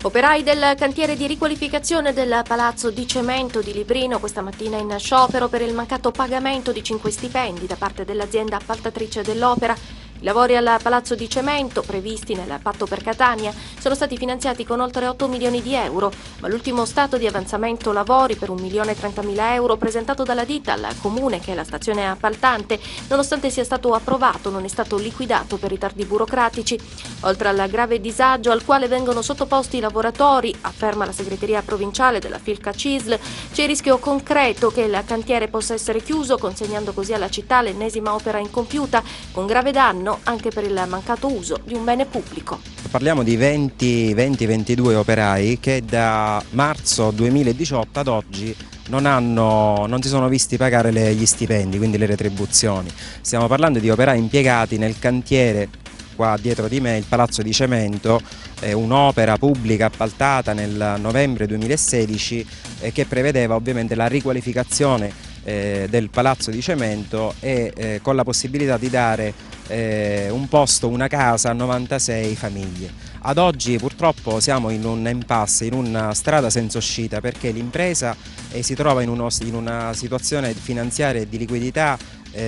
Operai del cantiere di riqualificazione del Palazzo di Cemento di Librino questa mattina in sciopero per il mancato pagamento di 5 stipendi da parte dell'azienda appaltatrice dell'opera. I lavori al Palazzo di Cemento, previsti nel patto per Catania, sono stati finanziati con oltre 8 milioni di euro, ma l'ultimo stato di avanzamento lavori per 1.030.000 euro presentato dalla ditta al comune, che è la stazione appaltante, nonostante sia stato approvato, non è stato liquidato per ritardi burocratici. Oltre al grave disagio al quale vengono sottoposti i lavoratori, afferma la segreteria provinciale della Filca CISL, c'è il rischio concreto che il cantiere possa essere chiuso, consegnando così alla città l'ennesima opera incompiuta, con grave danno anche per il mancato uso di un bene pubblico. Parliamo di 20-22 operai che da marzo 2018 ad oggi non si sono visti pagare gli stipendi, quindi le retribuzioni. Stiamo parlando di operai impiegati nel cantiere, qua dietro di me, il Palazzo di Cemento, un'opera pubblica appaltata nel novembre 2016 che prevedeva ovviamente la riqualificazione del Palazzo di Cemento e con la possibilità di dare un posto, una casa a 96 famiglie. Ad oggi purtroppo siamo in un impasse, in una strada senza uscita, perché l'impresa si trova in una situazione finanziaria e di liquidità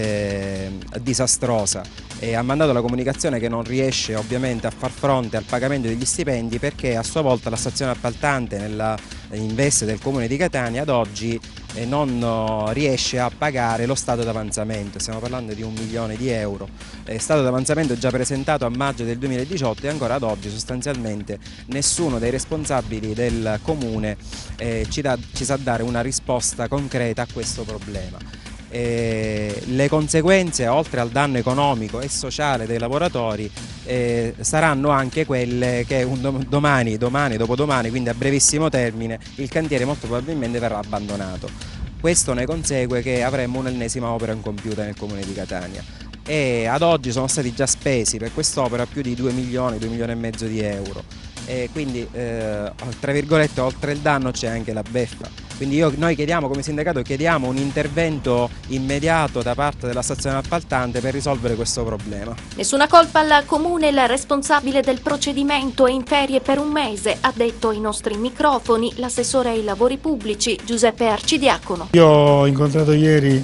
disastrosa e ha mandato la comunicazione che non riesce ovviamente a far fronte al pagamento degli stipendi, perché a sua volta la stazione appaltante in veste del comune di Catania ad oggi non riesce a pagare lo stato d'avanzamento. Stiamo parlando di 1 milione di euro, stato d'avanzamento già presentato a maggio del 2018 e ancora ad oggi sostanzialmente nessuno dei responsabili del comune ci sa dare una risposta concreta a questo problema. Le conseguenze, oltre al danno economico e sociale dei lavoratori, saranno anche quelle che domani, dopodomani, quindi a brevissimo termine, il cantiere molto probabilmente verrà abbandonato. Questo ne consegue che avremo un'ennesima opera incompiuta nel comune di Catania e ad oggi sono stati già spesi per quest'opera più di 2 milioni e mezzo di euro e quindi tra virgolette oltre il danno c'è anche la beffa. Quindi noi chiediamo, come sindacato, un intervento immediato da parte della stazione appaltante per risolvere questo problema. Nessuna colpa al comune, il responsabile del procedimento è in ferie per un mese, ha detto ai nostri microfoni l'assessore ai lavori pubblici Giuseppe Arcidiacono. Io ho incontrato ieri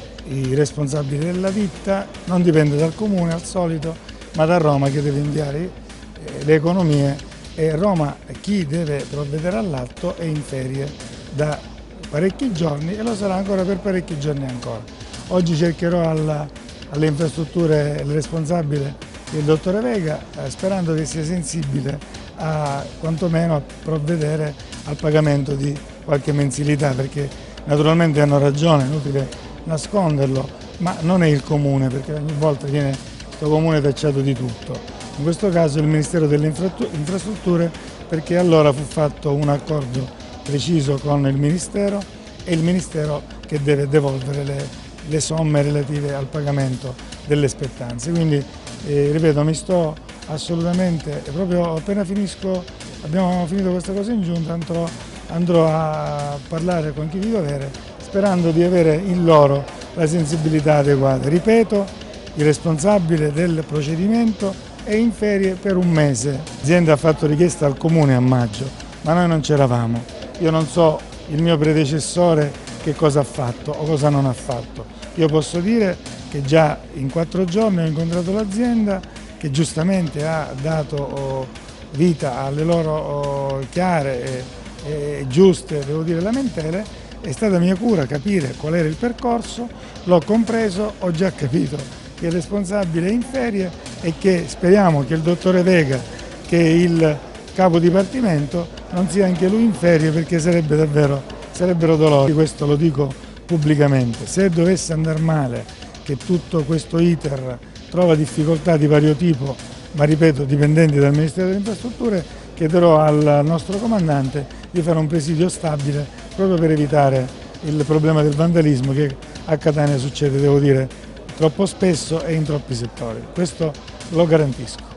i responsabili della ditta, non dipende dal comune al solito, ma da Roma che deve inviare le economie e Roma, chi deve provvedere all'atto, è in ferie da parecchi giorni e lo sarà ancora per parecchi giorni ancora. Oggi cercherò alle infrastrutture il responsabile, il dottore Vega, sperando che sia sensibile a quantomeno a provvedere al pagamento di qualche mensilità, perché naturalmente hanno ragione, è inutile nasconderlo, ma non è il comune, perché ogni volta viene questo comune tacciato di tutto. In questo caso il Ministero delle Infrastrutture, perché allora fu fatto un accordo preciso con il Ministero, e il Ministero che deve devolvere le somme relative al pagamento delle spettanze. Quindi ripeto, mi sto assolutamente, proprio appena abbiamo finito questa cosa in giunta, andrò a parlare con chi di dovere, sperando di avere in loro la sensibilità adeguata. Ripeto, il responsabile del procedimento è in ferie per un mese. L'azienda ha fatto richiesta al comune a maggio, ma noi non c'eravamo. Io non so il mio predecessore che cosa ha fatto o cosa non ha fatto. Io posso dire che già in 4 giorni ho incontrato l'azienda che giustamente ha dato vita alle loro chiare e giuste, devo dire, lamentele. È stata mia cura capire qual era il percorso, l'ho compreso, ho già capito che il responsabile è in ferie e che speriamo che il dottore Vega, che è il capo dipartimento, non sia anche lui in ferie, perché sarebbero dolori. Questo lo dico pubblicamente. Se dovesse andare male, che tutto questo iter trova difficoltà di vario tipo, ma ripeto dipendenti dal Ministero delle Infrastrutture, chiederò al nostro comandante di fare un presidio stabile proprio per evitare il problema del vandalismo che a Catania succede, devo dire, troppo spesso e in troppi settori. Questo lo garantisco.